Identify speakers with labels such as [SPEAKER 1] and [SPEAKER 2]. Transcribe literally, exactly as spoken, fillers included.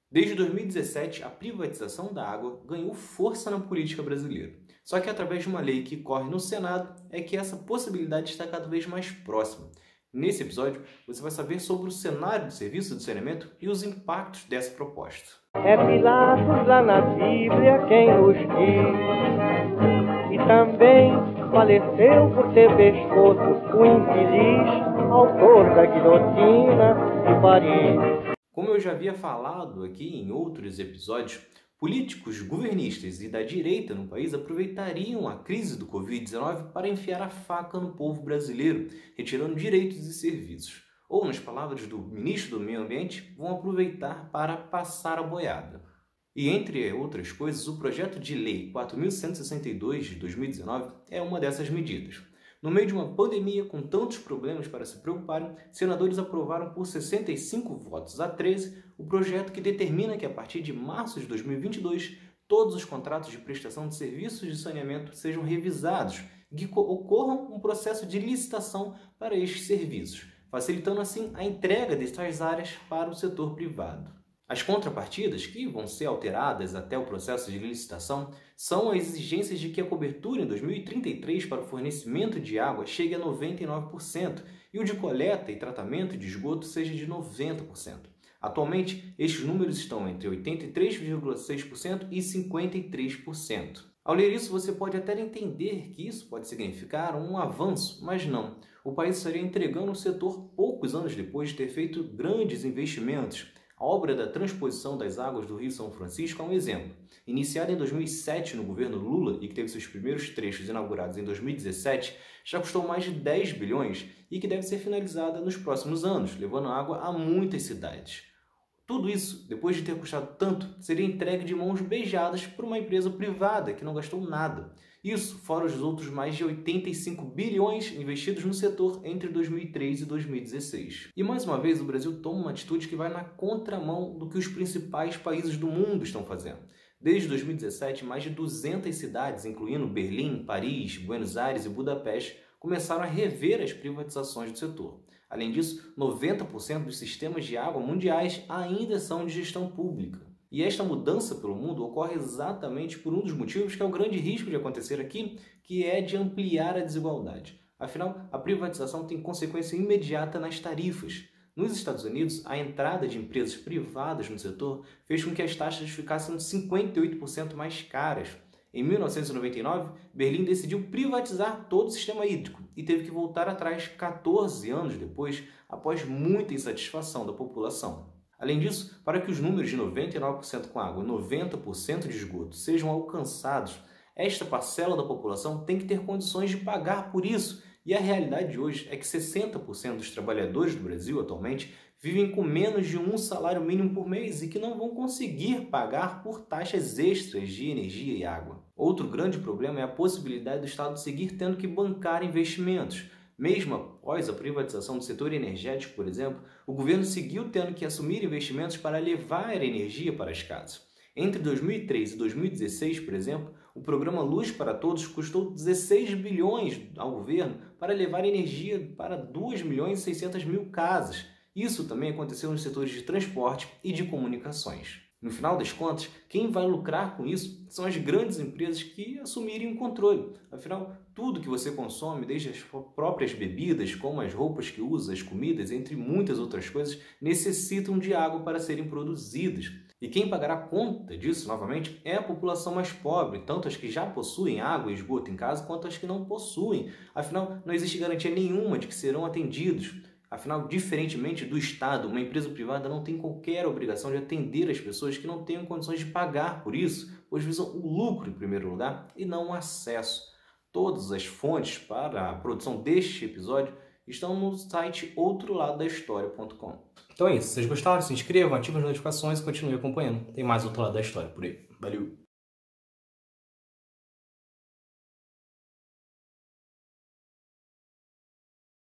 [SPEAKER 1] Desde dois mil e dezessete, a privatização da água ganhou força na política brasileira. Só que através de uma lei que corre no Senado é que essa possibilidade está cada vez mais próxima. Nesse episódio, você vai saber sobre o cenário do serviço de saneamento e os impactos dessa proposta.
[SPEAKER 2] É Pilatos lá na Bíblia quem nos diz, e também faleceu por ter pescoço o infeliz autor da guilhotina de Paris.
[SPEAKER 1] Como eu já havia falado aqui em outros episódios, políticos governistas e da direita no país aproveitariam a crise do covid dezenove para enfiar a faca no povo brasileiro, retirando direitos e serviços. Ou, nas palavras do ministro do Meio Ambiente, vão aproveitar para passar a boiada. E, entre outras coisas, o projeto de lei quatro mil cento e sessenta e dois de dois mil e dezenove é uma dessas medidas. No meio de uma pandemia com tantos problemas para se preocuparem, senadores aprovaram por sessenta e cinco votos a treze o projeto que determina que, a partir de março de dois mil e vinte e dois, todos os contratos de prestação de serviços de saneamento sejam revisados e que ocorra um processo de licitação para estes serviços, facilitando assim a entrega destas áreas para o setor privado. As contrapartidas, que vão ser alteradas até o processo de licitação, são as exigências de que a cobertura em dois mil e trinta e três para o fornecimento de água chegue a noventa e nove por cento e o de coleta e tratamento de esgoto seja de noventa por cento. Atualmente, estes números estão entre oitenta e três vírgula seis por cento e cinquenta e três por cento. Ao ler isso, você pode até entender que isso pode significar um avanço, mas não. O país estaria entregando o setor poucos anos depois de ter feito grandes investimentos. A obra da transposição das águas do Rio São Francisco é um exemplo. Iniciada em dois mil e sete no governo Lula e que teve seus primeiros trechos inaugurados em dois mil e dezessete, já custou mais de dez bilhões e que deve ser finalizada nos próximos anos, levando água a muitas cidades. Tudo isso, depois de ter custado tanto, seria entregue de mãos beijadas por uma empresa privada que não gastou nada. Isso fora os outros mais de oitenta e cinco bilhões investidos no setor entre dois mil e três e dois mil e dezesseis. E mais uma vez o Brasil toma uma atitude que vai na contramão do que os principais países do mundo estão fazendo. Desde dois mil e dezessete, mais de duzentas cidades, incluindo Berlim, Paris, Buenos Aires e Budapeste, começaram a rever as privatizações do setor. Além disso, noventa por cento dos sistemas de água mundiais ainda são de gestão pública. E esta mudança pelo mundo ocorre exatamente por um dos motivos que é o grande risco de acontecer aqui, que é de ampliar a desigualdade. Afinal, a privatização tem consequência imediata nas tarifas. Nos Estados Unidos, a entrada de empresas privadas no setor fez com que as taxas ficassem cinquenta e oito por cento mais caras. Em mil novecentos e noventa e nove, Berlim decidiu privatizar todo o sistema hídrico e teve que voltar atrás quatorze anos depois, após muita insatisfação da população. Além disso, para que os números de noventa e nove por cento com água e noventa por cento de esgoto sejam alcançados, esta parcela da população tem que ter condições de pagar por isso. E a realidade de hoje é que sessenta por cento dos trabalhadores do Brasil atualmente vivem com menos de um salário mínimo por mês e que não vão conseguir pagar por taxas extras de energia e água. Outro grande problema é a possibilidade do Estado seguir tendo que bancar investimentos. Mesmo após a privatização do setor energético, por exemplo, o governo seguiu tendo que assumir investimentos para levar energia para as casas. Entre dois mil e três e dois mil e dezesseis, por exemplo, o programa Luz para Todos custou dezesseis bilhões ao governo para levar energia para dois milhões e seiscentas mil casas. Isso também aconteceu nos setores de transporte e de comunicações. No final das contas, quem vai lucrar com isso são as grandes empresas que assumirem o controle. Afinal, tudo que você consome, desde as próprias bebidas, como as roupas que usa, as comidas, entre muitas outras coisas, necessitam de água para serem produzidas. E quem pagará conta disso, novamente, é a população mais pobre, tanto as que já possuem água e esgoto em casa, quanto as que não possuem. Afinal, não existe garantia nenhuma de que serão atendidos. Afinal, diferentemente do Estado, uma empresa privada não tem qualquer obrigação de atender as pessoas que não tenham condições de pagar por isso, pois visam o lucro em primeiro lugar e não o acesso. Todas as fontes para a produção deste episódio estão no site outro lado da história ponto com. Então é isso. Se vocês gostaram, se inscrevam, ativem as notificações e continuem acompanhando. Tem mais outro lado da história por aí. Valeu!